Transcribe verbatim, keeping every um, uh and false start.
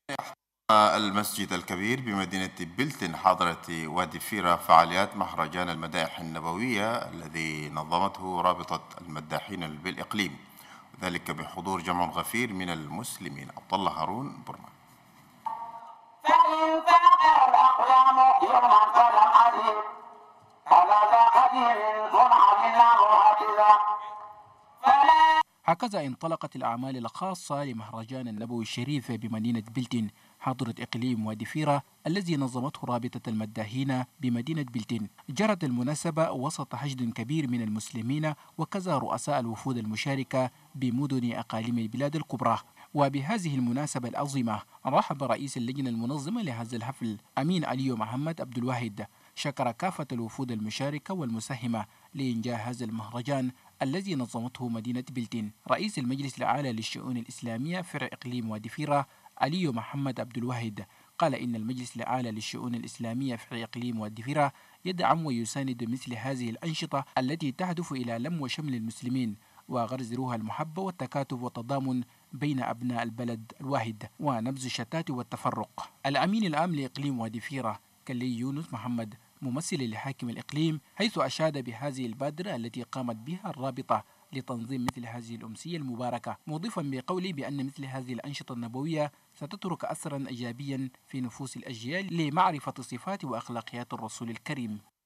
المسجد الكبير بمدينة بلتن حاضرة وادي فيرة فعاليات مهرجان المدائح النبوية الذي نظمته رابطة المداحين بالإقليم، ذلك بحضور جمع غفير من المسلمين. عبد الله هارون برمان. فإن فاق الأقلام يوما فلم أجد هذا قدير صنع الله هكذا. هكذا انطلقت الأعمال الخاصة لمهرجان النبوي الشريف بمدينة بلتن حاضرة إقليم وادي فيرة الذي نظمته رابطة المداحين بمدينة بلتن. جرت المناسبة وسط حشد كبير من المسلمين وكذا رؤساء الوفود المشاركة بمدن أقاليم البلاد الكبرى. وبهذه المناسبة العظيمة رحب رئيس اللجنة المنظمة لهذا الحفل أمين علي محمد عبد الواحد، شكر كافة الوفود المشاركة والمساهمة لإنجاح هذا المهرجان الذي نظمته مدينة بلتن. رئيس المجلس الأعلى للشؤون الإسلامية فرع إقليم وادي فيرة علي محمد عبد الواحد قال إن المجلس الأعلى للشؤون الإسلامية فرع إقليم وادي فيرة يدعم ويساند مثل هذه الأنشطة التي تهدف إلى لم وشمل المسلمين وغرز روح المحبة والتكاتف والتضامن بين أبناء البلد الواحد ونبذ الشتات والتفرق. الأمين العام لإقليم وادي فيرة كلي يونس محمد ممثل لحاكم الإقليم حيث أشاد بهذه البادرة التي قامت بها الرابطة لتنظيم مثل هذه الأمسية المباركة، مضيفا بقوله بأن مثل هذه الأنشطة النبوية ستترك أثرا إيجابيا في نفوس الأجيال لمعرفة صفات وأخلاقيات الرسول الكريم.